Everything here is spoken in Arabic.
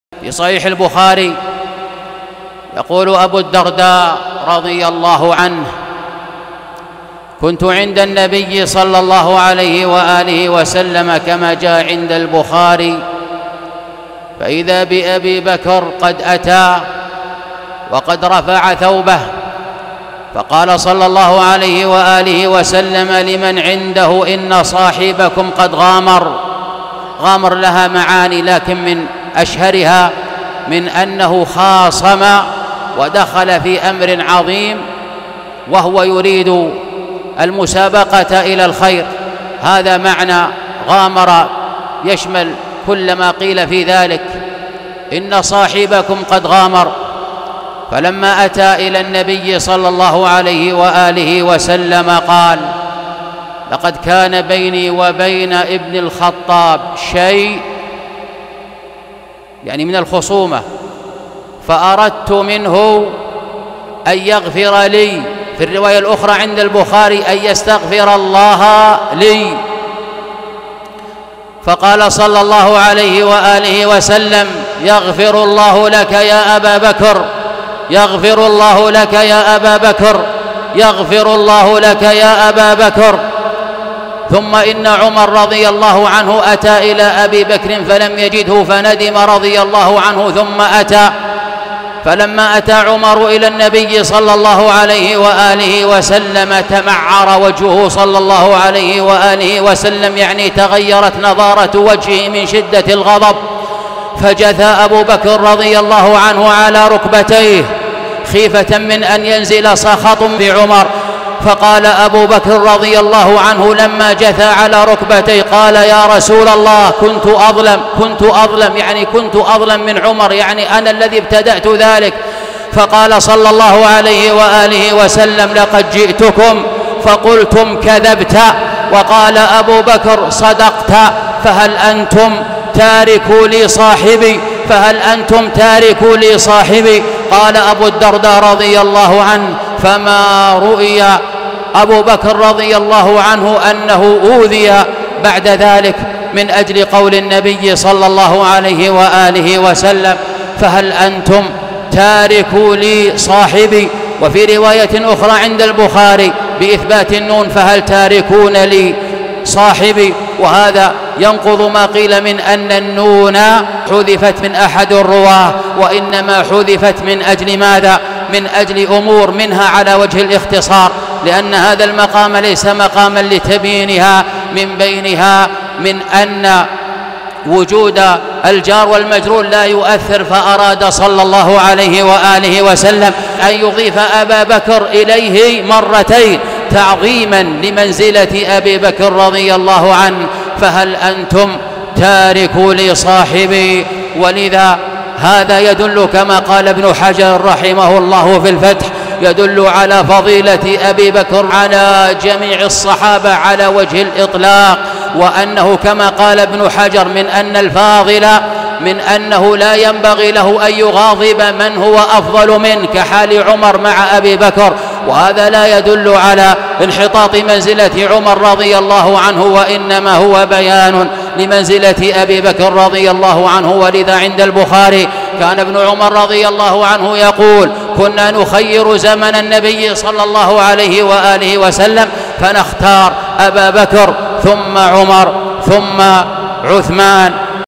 في صحيح البخاري يقول أبو الدرداء رضي الله عنه: كنت عند النبي صلى الله عليه وآله وسلم كما جاء عند البخاري، فإذا بأبي بكر قد أتى وقد رفع ثوبه، فقال صلى الله عليه وآله وسلم لمن عنده: إن صاحبكم قد غامر لها معاني، لكن من أشهرها من أنه خاصم ودخل في أمر عظيم وهو يريد المسابقة إلى الخير. هذا معنى غامر، يشمل كل ما قيل في ذلك. إن صاحبكم قد غامر. فلما أتى إلى النبي صلى الله عليه وآله وسلم قال: لقد كان بيني وبين ابن الخطاب شيء، يعني من الخصومة، فأردت منه أن يغفر لي. في الرواية الأخرى عند البخاري: أن يستغفر الله لي. فقال صلى الله عليه وآله وسلم: يغفر الله لك يا أبا بكر، يغفر الله لك يا أبا بكر، يغفر الله لك يا أبا بكر. ثم إن عمر رضي الله عنه أتى إلى أبي بكر فلم يجده فندم رضي الله عنه، ثم أتى. فلما أتى عمر إلى النبي صلى الله عليه وآله وسلم تمعر وجهه صلى الله عليه وآله وسلم، يعني تغيرت نضارة وجهه من شدة الغضب، فجثى أبو بكر رضي الله عنه على ركبتيه خيفة من أن ينزل سخط بعمر. فقال أبو بكر رضي الله عنه لما جثى على ركبتيه: قال: يا رسول الله، كنت أظلم، يعني كنت أظلم من عمر، يعني أنا الذي ابتدأت ذلك. فقال صلى الله عليه وآله وسلم: لقد جئتكم فقلتم كذبت. وقال أبو بكر: صدقت، فهل أنتم تاركوا لي صاحبي؟ فهل أنتم تاركوا لي صاحبي؟ قال أبو الدرداء رضي الله عنه: فما رؤي أبو بكر رضي الله عنه أنه أوذي بعد ذلك من أجل قول النبي صلى الله عليه وآله وسلم: فهل أنتم تاركوا لي صاحبي. وفي رواية أخرى عند البخاري بإثبات النون: فهل تاركون لي صاحبي. وهذا ينقض ما قيل من أن النون حذفت من أحد الرواه، وإنما حذفت من أجل ماذا؟ من أجل أمور، منها على وجه الاختصار، لأن هذا المقام ليس مقاما لتبيينها، من بينها من أن وجود الجار والمجرور لا يؤثر، فأراد صلى الله عليه وآله وسلم أن يضيف أبا بكر إليه مرتين تعظيما لمنزلة أبي بكر رضي الله عنه: فهل أنتم تاركوا لي صاحبي. ولذا هذا يدل كما قال ابن حجر رحمه الله في الفتح، يدل على فضيلة أبي بكر على جميع الصحابة على وجه الإطلاق، وأنه كما قال ابن حجر من أن الفاضل من أنه لا ينبغي له أن يغاضب من هو أفضل منه كحال عمر مع أبي بكر، وهذا لا يدل على انحطاط منزلة عمر رضي الله عنه، وإنما هو بيان لمنزلة أبي بكر رضي الله عنه. ولذا عند البخاري كان ابن عمر رضي الله عنه يقول: كنا نخير زمن النبي صلى الله عليه وآله وسلم فنختار أبا بكر ثم عمر ثم عثمان